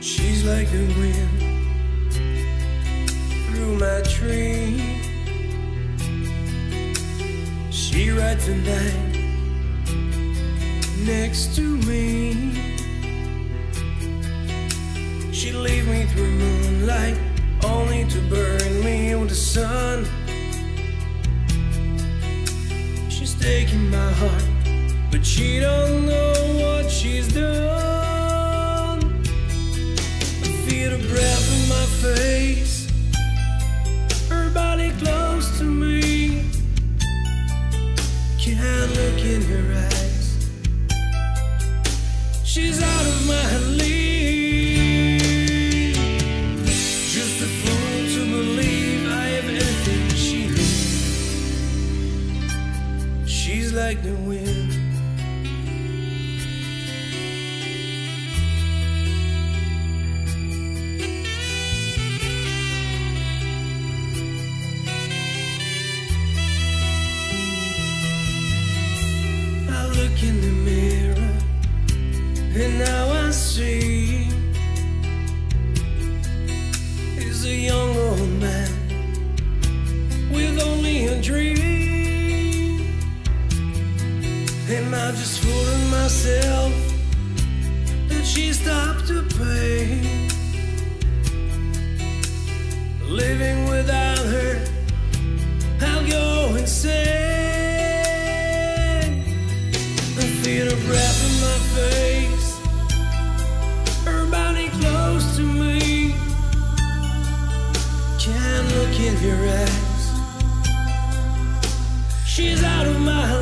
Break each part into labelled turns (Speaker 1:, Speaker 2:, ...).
Speaker 1: She's like the wind through my tree. She rides the night next to me. She'd leave me through moonlight, only to burn me with the sun. She's taking my heart, but she don't know what she's done. I feel the breath in my face, her body close to me. Can't look in her eyes, she's out of my league. Just a fool to believe I have anything she needs. She's like the wind. Look in the mirror, and now I see is a young old man with only a dream. Am I just fooling myself that she stopped the pain? Living without her, I'll go insane. Feel her breath in my face, her body close to me. Can't look in your eyes, she's out of my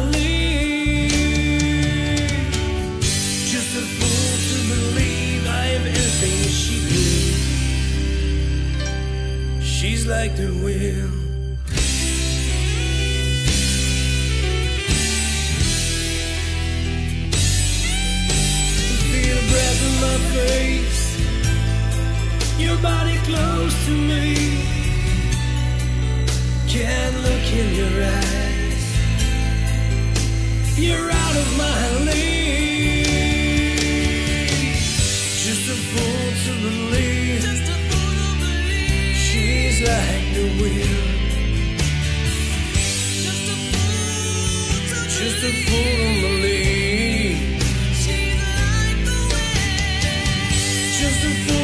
Speaker 1: league. Just a fool to believe I have anything she needs. She's like the wind. My face, your body close to me. Can't look in your eyes, you're out of my league. Just a fool to believe, she's like the wind. Just a fool to believe. Just a fool.